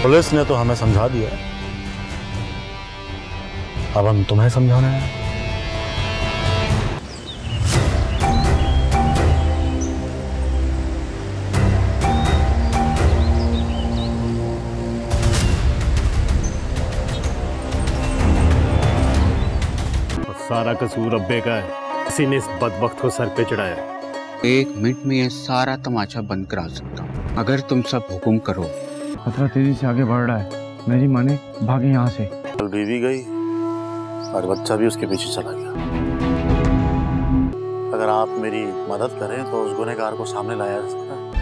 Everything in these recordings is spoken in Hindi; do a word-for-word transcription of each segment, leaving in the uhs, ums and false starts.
पुलिस ने तो हमें समझा दिया, अब हम तुम्हें समझाना है। सारा कसूर अब्बे का है, किसी ने इस बदबख्त को सर पे चढ़ाया। एक मिनट में ये सारा तमाशा बंद करा सकता हूँ अगर तुम सब हुक्म करो। खतरा तेजी से आगे बढ़ रहा है, मेरी माने भागे यहाँ से। कल बीवी गई और बच्चा भी उसके पीछे चला गया। अगर आप मेरी मदद करें तो उस गुनहगार को सामने लाया जा सकता है।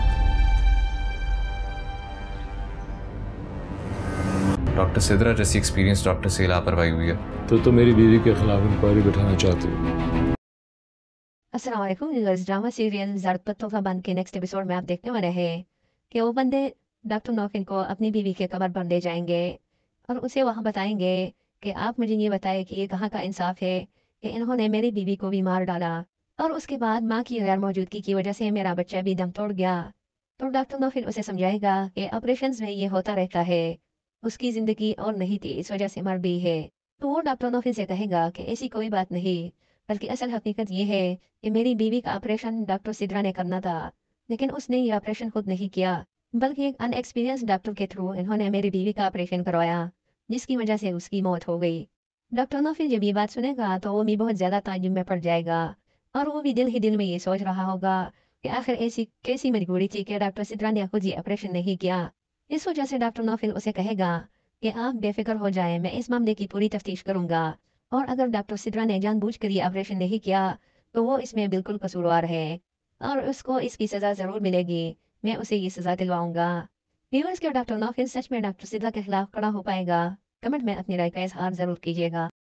डॉक्टर सिद्रा जैसी एक्सपीरियंस डॉक्टर से लापरवाही हुई है तो तो मेरी बीवी के खिलाफ इंक्वायरी बिठाना चाहती हूँ। अस्सलाम वालेकुम व्यूअर्स, ड्रामा सीरियल ज़र्द पत्तों का बंद के नेक्स्ट एपिसोड में आप देखने वाले हैं कि वो बंदे डॉक्टर नौफिन को अपनी बीवी के कब्र पर ले जाएंगे और उसे वहाँ बताएंगे कि आप मुझे ये बताएं कि ये कहाँ का इंसाफ है कि इन्होंने मेरी बीवी को भी मार डाला और उसके बाद माँ की गैर मौजूदगी की वजह से मेरा बच्चा भी दम तोड़ गया। तो डॉक्टर नौफिन उसे समझाएगा कि ऑपरेशन में ये होता रहता है, उसकी ज़िंदगी और नहीं थी, इस वजह से मर गई है। तो वो डॉक्टर नौफिन से कहेगा कि ऐसी कोई बात नहीं, बल्कि असल हकीकत ये है कि मेरी बीवी का ऑपरेशन डॉक्टर सिद्रा ने करना था, लेकिन उसने ये ऑपरेशन खुद नहीं किया, बल्कि एक अनएक्सपीरियंस डॉक्टर के थ्रू इन्होंने मेरी बीवी का ऑपरेशन करवाया, जिसकी वजह से उसकी मौत हो गई। डॉक्टर नौफिल जब ये बात सुनेगा तो वो भी बहुत ज़्यादा ताज्जुब में पड़ जाएगा और वो भी दिल ही दिल में ये सोच रहा होगा कि आखिर ऐसी कैसी मजबूरी थी कि डॉक्टर सिद्रा ने खुद ये ऑपरेशन नहीं किया। इस वजह से डॉक्टर नौफिल उसे कहेगा कि आप बेफिक्र हो जाएं, मैं इस मामले की पूरी तफ्तीश करूंगा और अगर डॉक्टर सिद्रा ने जानबूझकर ये ऑपरेशन नहीं किया तो वो इसमें बिल्कुल कसूरवार है और उसको इसकी सज़ा ज़रूर मिलेगी, मैं उसे ये सज़ा दिलवाऊंगा। व्यूअर्स, के डॉक्टर नौफिल सच में डॉक्टर सिद्रा के खिलाफ खड़ा हो पाएगा? कमेंट में अपनी राय का इजहार ज़रूर कीजिएगा।